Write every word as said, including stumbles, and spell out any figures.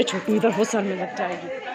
ए छोटू इधर हो, सर में लग जाएगी।